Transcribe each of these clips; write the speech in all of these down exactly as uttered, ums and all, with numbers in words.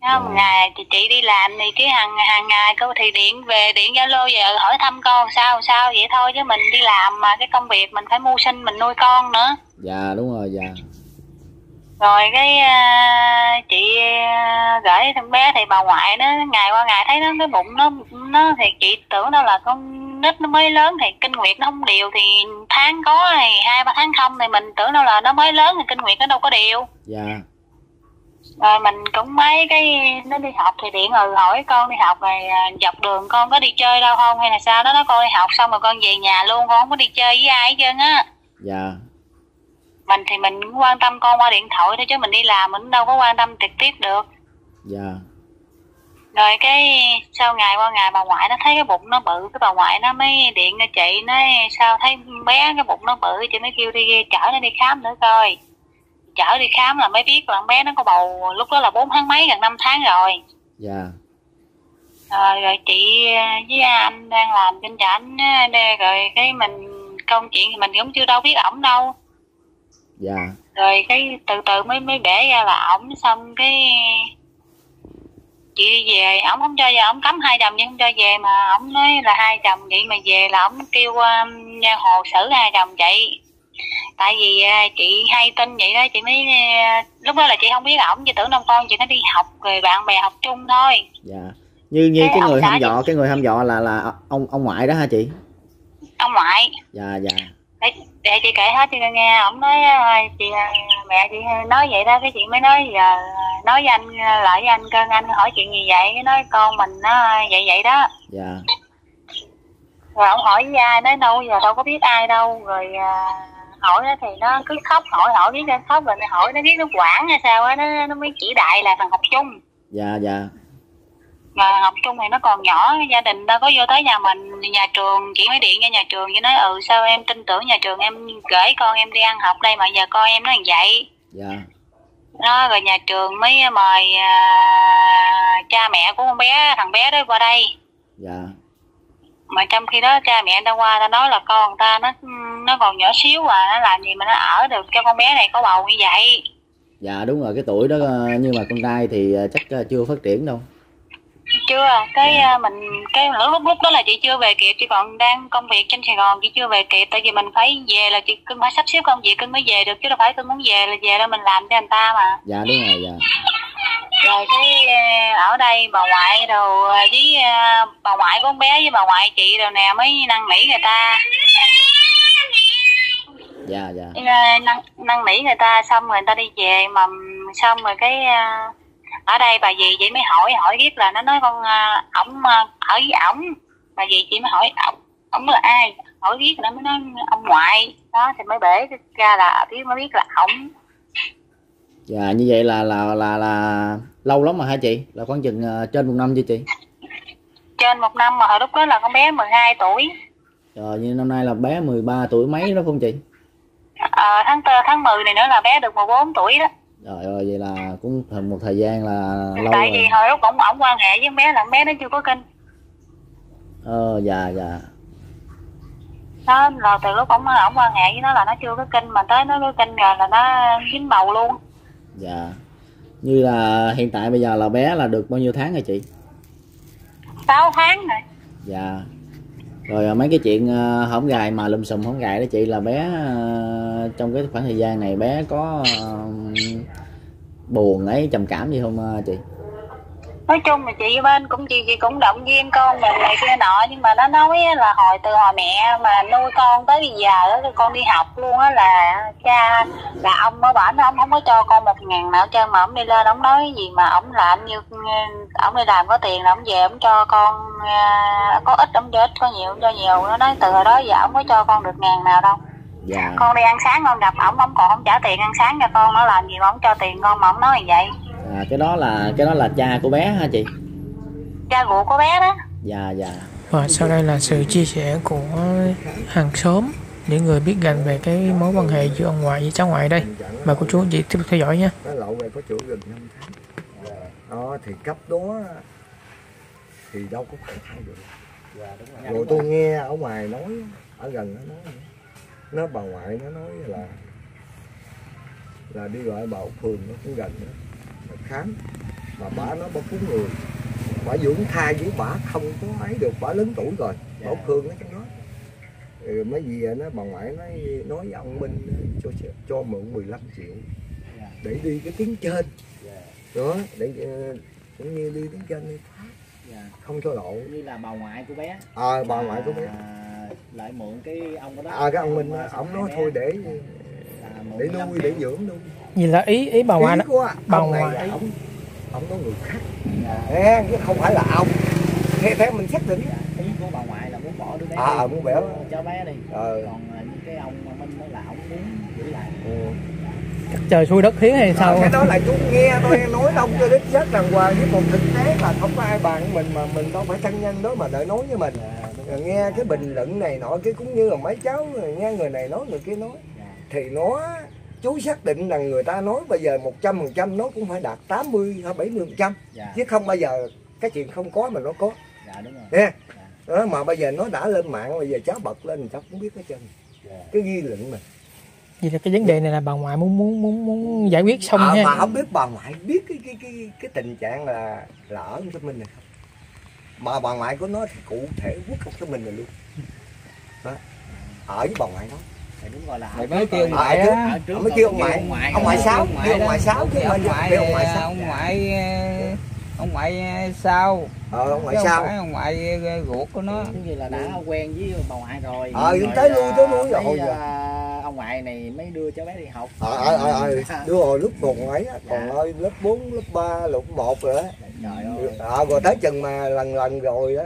Không, Dạ. ngày thì chị đi làm thì cái hàng hàng ngày cô thì điện về điện Zalo về hỏi thăm con sao sao vậy thôi, chứ mình đi làm mà cái công việc mình phải mưu sinh mình nuôi con nữa. Dạ đúng rồi. Dạ. Rồi cái uh, chị uh, gửi thằng bé thì bà ngoại nó ngày qua ngày thấy nó cái bụng nó nó thì chị tưởng nó là con nít nó mới lớn thì kinh nguyệt nó không đều, thì tháng có thì hai ba tháng không thì mình tưởng đâu là nó mới lớn thì kinh nguyệt nó đâu có đều. Dạ. Rồi mình cũng mấy cái nó đi học thì điện ừ hỏi con đi học rồi à, dọc đường con có đi chơi đâu không hay là sao đó, nó con đi học xong rồi con về nhà luôn, con không có đi chơi với ai hết trơn á. Dạ. Mình thì mình cũng quan tâm con qua điện thoại thôi chứ mình đi làm mình đâu có quan tâm trực tiếp được. Dạ. Rồi cái sau ngày qua ngày bà ngoại nó thấy cái bụng nó bự, cái bà ngoại nó mới điện cho chị nói sao thấy bé cái bụng nó bự, chị mới kêu đi chở nó đi khám nữa coi. Chở đi khám là mới biết là con bé nó có bầu lúc đó là bốn tháng mấy, gần năm tháng rồi. Dạ. Rồi, rồi chị với anh đang làm trên trển rồi cái mình công chuyện thì mình cũng chưa đâu biết ổng đâu. Dạ. Rồi cái từ từ mới mới bể ra là ổng, xong cái chị đi về ổng không cho về, ổng cấm hai chồng nhưng không cho về, mà ổng nói là hai chồng vậy mà về là ổng kêu um, hồ xử hai chồng chị. Tại vì uh, chị hay tin vậy đó, chị mới uh, lúc đó là chị không biết ổng, chị tưởng đông con chị nó đi học rồi bạn bè học chung thôi. Dạ. Như như cái, cái người hăm chị... dọ, cái người hăm dọ là là ông ông ngoại đó hả chị? Ông ngoại. Dạ. Dạ. Để, để chị kể hết cho nghe. Ổng nói chị mẹ chị nói vậy đó, cái chị mới nói giờ nói với anh lại với anh cơn anh hỏi chuyện gì vậy, cái nói con mình nó vậy vậy đó. Dạ. Rồi ông hỏi với ai, nói đâu giờ đâu có biết ai đâu. Rồi à, hỏi nó thì nó cứ khóc, hỏi hỏi biết lên khóc, rồi nó hỏi nó biết nó quản hay sao á, nó nó mới chỉ đại là thằng học chung. Dạ. Dạ. Mà học chung thì nó còn nhỏ, gia đình đâu có vô tới nhà mình, nhà trường chị mới điện cho nhà trường, chị nói ừ sao em tin tưởng nhà trường em gửi con em đi ăn học đây mà giờ con em nó như vậy. Dạ. Đó, rồi nhà trường mới mời à, cha mẹ của con bé, thằng bé đó qua đây. Dạ. Mà trong khi đó cha mẹ ta qua ta nói là con người ta nó nó còn nhỏ xíu à, nó làm gì mà nó ở được cho con bé này có bầu như vậy. Dạ đúng rồi, cái tuổi đó nhưng mà con trai thì chắc chưa phát triển đâu. Chưa, cái dạ. mình cái lúc lúc đó là chị chưa về kịp, chị còn đang công việc trên Sài Gòn, chị chưa về kịp, tại vì mình phải về là chị cưng phải sắp xếp công việc cưng mới về được, chứ đâu phải cưng muốn về là về đâu, mình làm cho người ta mà. Dạ đúng rồi. Dạ. Rồi cái ở đây bà ngoại đồ với bà ngoại của con bé với bà ngoại chị rồi nè mới năn nỉ người ta. Dạ. Dạ. Năn, năn nỉ người ta xong rồi người ta đi về, mà xong rồi cái ở đây bà dì chị mới hỏi hỏi biết là nó nói con ổng ở với ổng, bà dì chị mới hỏi ổng ổng là ai, hỏi biết nó mới nói ông ngoại đó, thì mới bể ra là biết mới biết là ổng. Dạ như vậy là là là là lâu lắm mà hả chị, là khoảng chừng uh, trên một năm chưa chị? Trên một năm, mà hồi lúc đó là con bé mười hai tuổi. Rồi như năm nay là bé mười ba tuổi mấy đó không chị? Ờ, tháng tư, tháng mười này nữa là bé được mười bốn tuổi đó. Rồi ơi vậy là cũng một thời gian là lâu. Tại rồi. vì hồi lúc ổng ổng quan hệ với con bé là con bé nó chưa có kinh. Ờ dạ dạ. Đó là từ lúc ổng ổng quan hệ với nó là nó chưa có kinh, mà tới nó có kinh rồi là nó dính bầu luôn. Dạ. Như là hiện tại bây giờ là bé là được bao nhiêu tháng rồi chị? sáu tháng rồi. Dạ. Rồi mấy cái chuyện uh, hổng gài mà lùm xùm hổng gài đó chị, là bé uh, trong cái khoảng thời gian này bé có uh, buồn ấy, trầm cảm gì không uh, chị? Nói chung là chị bên cũng chị, chị cũng động viên con mình này kia nọ, nhưng mà nó nói là hồi từ hồi mẹ mà nuôi con tới bây giờ đó, con đi học luôn á, là cha là ông ở bển ông không có cho con một ngàn nào trơn, mà ông đi lên ông nói gì mà ông làm như ông đi làm có tiền là ông về ông cho con có ít ông cho ít, có nhiều ông cho nhiều. Nó nói từ hồi đó giờ ông có cho con được ngàn nào đâu. Dạ. Con đi ăn sáng con gặp ổng, ông còn không trả tiền ăn sáng cho con, nó làm gì mà ông cho tiền con mà ông nói như vậy. À, cái đó là cái đó là cha của bé hả chị? Cha ruột của bé đó. Dạ dạ. Và sau đây là sự chia sẻ của hàng xóm, những người biết gần về cái mối quan hệ giữa ông ngoại với cháu ngoại đây. Mời cô chú anh chị tiếp tục theo dõi nha. Nó lậu về có chỗ gần năm tháng. Đó thì cấp đó thì đâu có thể thay được. Rồi tôi nghe ở ngoài nói, ở gần nó nói, nó bà ngoại nó nói là là đi gọi bà Úc Phường nó cũng gần đó, khám mà bả nó bả cứu người, bả dưỡng thai với bả không có ấy được, bả lớn tuổi rồi, dạ. Bảo Khương ở trong đó. Ừ, mấy gì nó bà ngoại nói nói với ông Minh cho cho mượn mười lăm triệu để đi cái tiếng trên đó, để cũng như đi tiếng trên đi phát, không cho lộ. Như là bà ngoại của bé. Ờ à, bà ngoại của bé lại mượn cái ông đó. À cái ông Minh ông nói thôi để để nuôi để dưỡng luôn. Vì là ý ý bà ngoại đó. Bà ngoại ông ông có người khác. Dạ. Chứ không phải là ông. Thế thế mình xác định. Ý của bà ngoại là muốn bỏ đứa bé. À, à muốn bẻ cho bé đi. Ờ. Còn những cái ông Minh đó là ông muốn giữ lại. Ừ. Trời xui đất khiến hay sao? À, cái đó là chú nghe tôi nói đâu cho đích rất đàng hoàng, với một thực tế là không có ai bàn với mình, mà mình đâu phải thân nhân đó mà đợi nói với mình. À, nghe cái bình luận này nọ cái cũng như là mấy cháu nghe người này nói người kia nói, thì nó chú xác định là người ta nói bây giờ một trăm phần trăm nó cũng phải đạt tám mươi hay bảy mươi phần trăm, chứ không bao giờ cái chuyện không có mà nó có. Dạ đúng rồi. Yeah. Đó, mà bây giờ nó đã lên mạng, bây giờ cháu bật lên cháu cũng biết hết trơn. Cái ghi luận mà. Vì là cái vấn đề này là bà ngoại muốn muốn muốn muốn giải quyết xong à, nha. Mà không biết bà ngoại biết cái cái cái cái tình trạng là là ở Tân Minh này không? Mà bà ngoại của nó thì cụ thể quốc học Tân Minh này luôn. Đó. Ở với bà ngoại đó. Thì đúng rồi là Mày mới kêu ngoại á, mới kêu ông ngoại, ông ngoại sáu, kêu ông ngoại sáu chứ ông ngoại ông ngoại sáu, ông ngoại ông ngoại sao? Ờ ông ngoại sao? Ông ngoại ruột của nó. Giống như là đã quen với bà ngoại rồi. Ờ tới lui tới lui rồi. Ông ngoại này mới đưa cháu bé đi học. Ờ ờ ờ đưa hồi lúc còn ấy còn ơi lớp bốn, lớp ba, lớp một rồi đó. Trời ơi. Ờ rồi tới chừng mà lần lần rồi đó.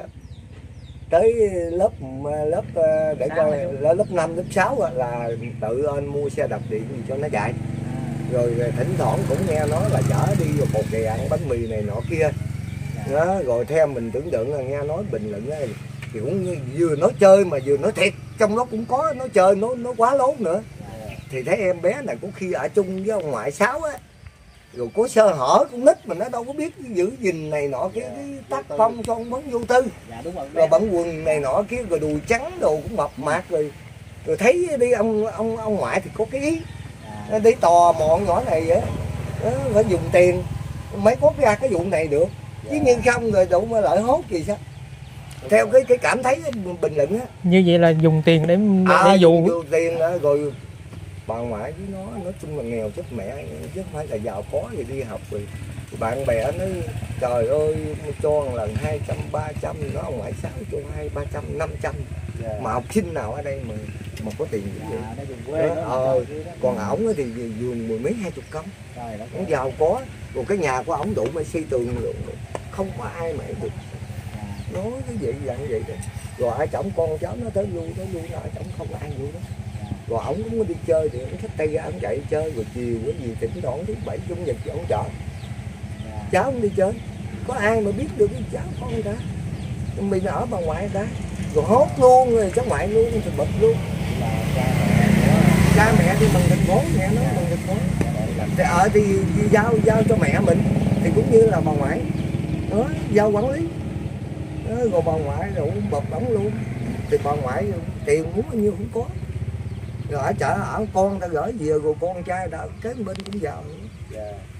Tới lớp lớp để coi lớp năm, lớp sáu là tự anh mua xe đạp điện gì cho nó chạy. Rồi thỉnh thoảng cũng nghe nói là chở đi vào bột gà ăn bánh mì này nọ kia. Đó, rồi theo mình tưởng tượng là nghe nói bình luận ấy, kiểu như vừa nói chơi mà vừa nói thiệt, trong đó cũng có nói chơi nó nó quá lố nữa. Thì thấy em bé này có khi ở chung với ông ngoại sáu á, rồi có sơ hở con nít mà nó đâu có biết giữ gìn này nọ cái, cái tác phong cho ông bắn vô tư. Dạ, đúng rồi, rồi bận quần này nọ kia rồi đùi trắng đồ cũng mập mạp rồi rồi thấy đi ông ông ông ngoại thì có cái ý à. Đi tò mò nhỏ này á, phải dùng tiền mới có ra cái vụ này được. Chứ như không rồi đủ mà lợi hốt gì sao? Theo cái cái cảm thấy bình luận á. Như vậy là dùng tiền để để, à, để dụ. Dùng tiền đó, rồi bà ngoại với nó nói chung là nghèo chết mẹ chứ không phải là giàu có thì đi học rồi. Bạn bè nói trời ơi cho một lần hai trăm ba trăm, nó ông ngoại sáu cho hai ba trăm năm trăm, mà học sinh nào ở đây mà mà có tiền như vậy. Đó, ờ, còn ổng thì vườn mười mấy hai chục công, ổng giàu có, rồi cái nhà của ổng đủ mà xây tường rồi, không có ai mà được nói cái gì dạng vậy đó. Rồi ai chồng con cháu nó tới lui tới lui nó chồng không ai vui đó. Rồi ổng cũng đi chơi thì ổng xách tay ra ổng chạy chơi, rồi chiều cái gì thỉnh thoảng thứ bảy chủ nhật ổng chở cháu không đi chơi, có ai mà biết được cái cháu con người ta, mình ở bà ngoại ta, rồi hốt luôn rồi cháu ngoại luôn thì bật luôn. Cha mẹ đi bằng thành phố, mẹ nói bằng thành phố thì ở thì giao giao cho mẹ mình thì cũng như là bà ngoại đó, giao quản lý đó, rồi bà ngoại rồi cũng bật ổng luôn, thì bà ngoại tiền muốn bao nhiêu cũng có, rồi ở chợ ở con ta gửi về rồi con trai đã kế bên cũng giàu.